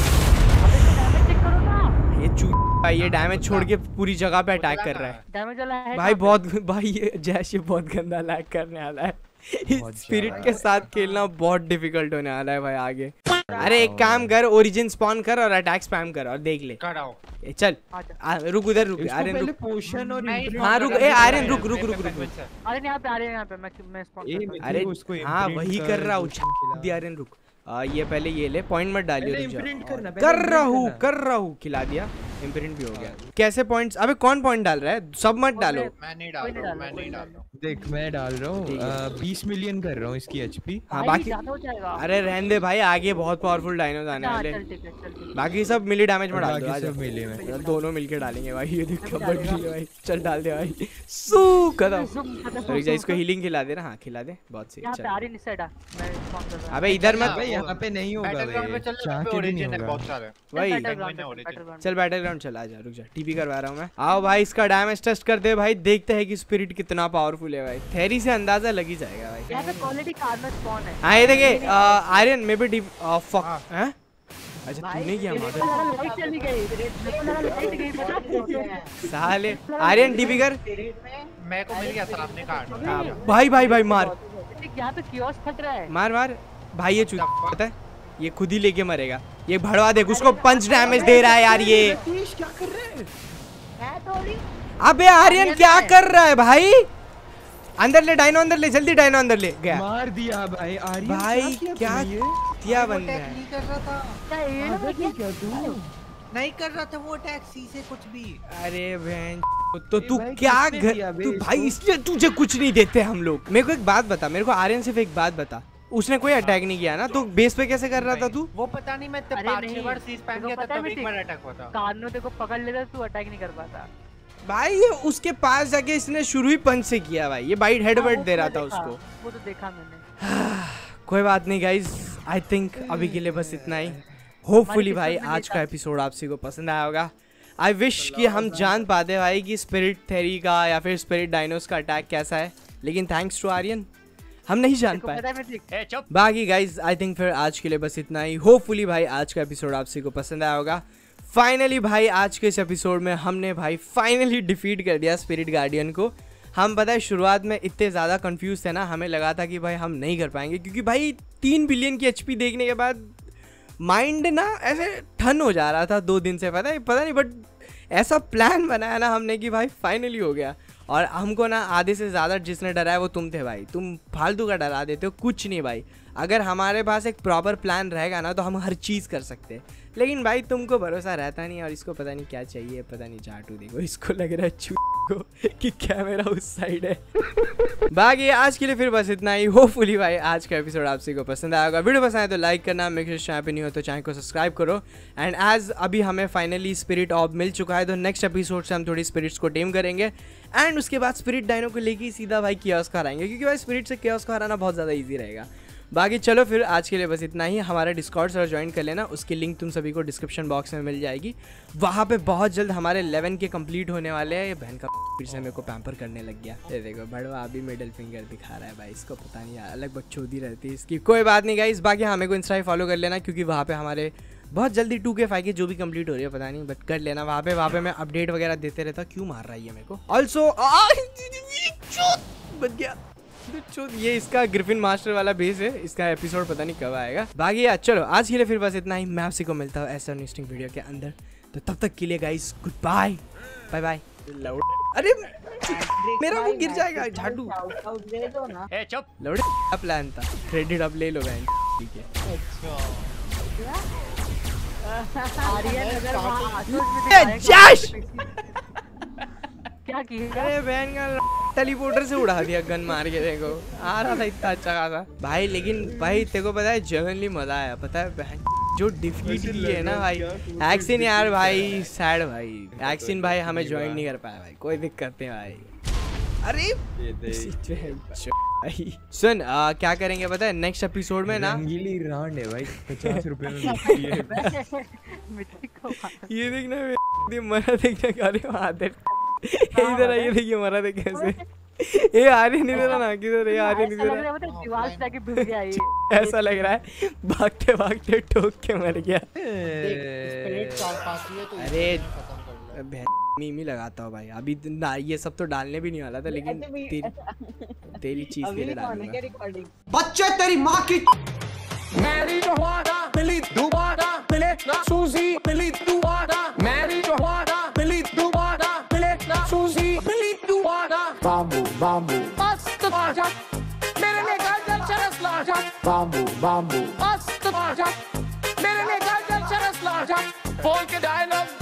चेक करो ना। ये चू भाई ये डैमेज छोड़ के पूरी जगह पे अटैक कर रहा है डैमेज वाला है भाई। बहुत भाई ये जैश ये बहुत गंदा लैग करने वाला है। इस स्पिरिट के साथ खेलना बहुत डिफिकल्ट होने वाला है भाई आगे। अरे एक काम कर, ओरिजिन स्पॉन कर और अटैक स्पैम कर और देख ले। कराओ ए, चल आ, रुक उधर रुक आर्यन रुक। पोशन और हाँ रुक ए आर्यन रुक रुक रुक रुक। अरे यहाँ पे आ रहे हैं यहाँ पे मैं मैं स्पॉन अरे हाँ वही कर रहा हूँ दिया। आर्यन रुक आ, ये पहले ये ले, पॉइंट मत डालियो। कर रहा हूँ कर रहा हूँ खिला दिया। इम्प्रिंट भी हो गया। कैसे पॉइंट्स? अबे कौन पॉइंट डाल रहा है? सब मत डालो। मैं नहीं डाल रहा हूँ मैं नहीं डाल रहा हूँ। देख मैं डाल रहा हूँ बीस मिलियन कर रहा हूँ इसकी एचपी। हाँ बाकी अरे रहने दे भाई, आगे बहुत पावरफुल डायनोज आने वाले। बाकी सब मिली डैमेज में डाल दो। सब मिले में दोनों मिलके डालेंगे भाई। ये देख कब बढ़ रही है भाई। चल डाल दे भाई। सू खत्म। रुक जा इसको हीलिंग खिला दे ना। हाँ खिला दे, बहुत सही। चल अबे इधर मत। यहाँ पे नहीं होगा भाई चल बैटल ग्राउंड चल। आजा रुक जा, टीपी करवा रहा हूँ मैं। आओ भाई इसका डैमेज टेस्ट करते हैं भाई, देखते हैं कि स्पिरिट कितना पावरफुल है भाई। थेरी से अंदाजा लग ही जाएगा भाई। यहाँ पे क्वालिटी कार्नर स्पॉन है। हाँ ये देखिए आर्यन मे बी फक हैं। अच्छा तूने किया मादर लाइट चली गई साले। आर्यन टीपी कर। मैं को मिल गया सामने कार्ड। हाँ भाई भाई भाई मार। यहाँ पे कियोस फट रहा है। मार मार भाई। ये चूत पता है ये खुद ही लेके मरेगा। ये भड़वा देख उसको पंच डैमेज दे रहा है यार ये। क्या कर रहे हैं? अबे आर्यन क्या कर रहा है भाई? अंदर ले डायनो, अंदर ले जल्दी। डायनो अंदर ले गया। मार दिया भाई आर्यन। भाई क्या किया बंदा है? नहीं कर रहा था क्या तू नहीं कर रहा था वो अटैक सी से कुछ भी। अरे बहन तो तू क्या तू भाई इसलिए तुझे कुछ नहीं देते हम लोग। मेरे को एक बात बता, मेरे को आर्यन सिर्फ एक बात बता, उसने कोई अटैक नहीं किया ना तो बेस पे कैसे कर रहा था तू? वो पता नहीं मैं पांच छह बार सी स्पैम किया था तब एक बार अटैक हुआ था। कार्नो देखो पकड़ लेता तू अटैक नहीं कर पाता भाई। ये उसके पास जाके इसने शुरू ही पंच से किया भाई। ये बाइट हेडबट दे रहा था उसको। वो तो देखा मैंने। कोई बात नहीं गाइज, आई थिंक अभी के लिए बस इतना ही। होपफुली भाई आज का एपिसोड आप सभी को पसंद आया होगा। आई विश कि हम जान पाते भाई कि स्पिरिट थेरी का या फिर स्पिरिट डायनोस का अटैक कैसा है, लेकिन थैंक्स टू आर्यन हम नहीं जान पाए। बाकी गाइज आई थिंक फिर आज के लिए बस इतना ही। होपफुली भाई आज का एपिसोड आप सभी को पसंद आया होगा। फाइनली भाई आज के इस एपिसोड में हमने भाई फाइनली डिफीट कर दिया स्पिरिट गार्डियन को। हम पता है शुरुआत में इतने ज़्यादा कंफ्यूज थे ना, हमें लगा था कि भाई हम नहीं कर पाएंगे, क्योंकि भाई तीन बिलियन की एचपी देखने के बाद माइंड ना ऐसे ठन हो जा रहा था दो दिन से, पता है पता नहीं, बट ऐसा प्लान बनाया ना हमने कि भाई फाइनली हो गया। और हमको ना आधे से ज़्यादा जिसने डराया वो तुम थे भाई, तुम फालतू का डरा देते हो, कुछ नहीं भाई। अगर हमारे पास एक प्रॉपर प्लान रहेगा ना तो हम हर चीज़ कर सकते हैं, लेकिन भाई तुमको भरोसा रहता नहीं। और इसको पता नहीं क्या चाहिए, पता नहीं जाटू देखो, इसको लग रहा है चू को कि कैमरा उस साइड है। बाकी आज के लिए फिर बस इतना ही। होपफुली भाई आज का एपिसोड आप सभी को पसंद आएगा। वीडियो पसंद आए तो लाइक करना, मेक श्योर चैनल पे नहीं हो तो चैनल को सब्सक्राइब करो। एंड एज अभी हमें फाइनली स्पिरिट ऑब मिल चुका है, तो नेक्स्ट एपिसोड से हम थोड़ी स्पिरिट्स को टेम करेंगे एंड उसके बाद स्पिरिट डायनो को लेके सीधा भाई केओस को हराएंगे, क्योंकि भाई स्पिरिट से केओस को हराना बहुत ज़्यादा ईजी रहेगा। बाकी चलो फिर आज के लिए बस इतना ही। हमारा डिस्कॉर्ड सर्वर ज्वाइन कर लेना, उसकी लिंक तुम सभी को डिस्क्रिप्शन बॉक्स में मिल जाएगी। वहाँ पे बहुत जल्द हमारे इलेवन के कंप्लीट होने वाले हैं। ये बहन का फिर से मेरे को पैम्पर करने लग गया। ये देखो बड़वा अभी मिडिल फिंगर दिखा रहा है भाई, इसको पता नहीं यार, अलग बकचोदी रहती है इसकी। कोई बात नहीं गाइस, बाकी हमें को इंस्टा फॉलो कर लेना, क्योंकि वहाँ पे हमारे बहुत जल्दी टू के फाइव के जो भी कंप्लीट हो रही है पता नहीं, बट कर लेना वहाँ पे। वहाँ पे मैं अपडेट वगैरह देते रहता। क्यों मार रहा है मेरे को? ऑल्सो बच गया। ये इसका ग्रिफिन मास्टर वाला बेस है, इसका एपिसोड पता नहीं कब आएगा। बाकी यार चलो आज के लिए फिर बस इतना ही। मैं आपसे को मिलता हूँ ऐसा इंटरेस्टिंग वीडियो के अंदर, तो तब तक के लिए guys good bye bye bye. अरे मेरा वो गिर जाएगा झाड़ू। लौड़े क्या प्लान था? क्रेडिट अब ले लो बहन, ठीक है। क्या किया? अरे बहन का टेलीपोर्टर से उड़ा दिया गन मार के, देखो आ रहा था इतना अच्छा खासा भाई। लेकिन भाई तेरे को पता है जेन्युइनली मजा आया, पता है बहन जो डिफीट की है ना भाई। एक्सिन यार भाई सैड भाई, एक्सिन भाई हमें ज्वाइन नहीं कर पाया भाई, कोई दिक्कत नहीं भाई। अरे भाई सुन आ, क्या करेंगे पता है नेक्स्ट एपिसोड में ना, रंगीली रांड है भाई, पचास रुपए में ये देखना मरा देखना गाड़ी आते इधर आइए, देखिए मरा देख कैसे। ये आ रही नहीं दे रहा ना, किधर ये आ रही नहीं दे रहा, ऐसा लग रहा है भागते भागते ठोक के मर गया। अरे मीमी लगाता हूँ भाई अभी ना, ये सब तो डालने भी नहीं वाला था, लेकिन तेरी तेरी चीज के लिए डालूंगा। बच्चे तेरी माँ की मैरी जोहाना मिली दोबारा मिले ना सूजी मिली दोबारा, मैरी जोहाना मिली दोबारा मिले ना सूजी मिली दोबारा। बाम्बू बाम्बू मस्त बाजा मेरे लिए गाजर चरस लाजा, बाम्बू बाम्बू मस्त बाजा मेरे लिए गाजर चरस लाजा। बोल के डायलॉग